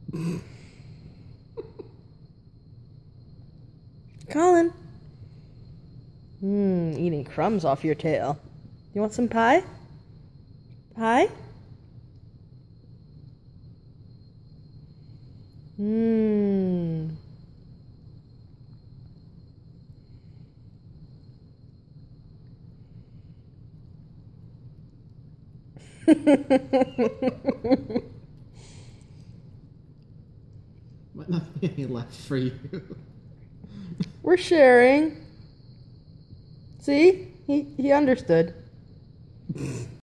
Colin. Eating crumbs off your tail. You want some pie? Pie? Might not be any left for you. We're sharing. See? He understood.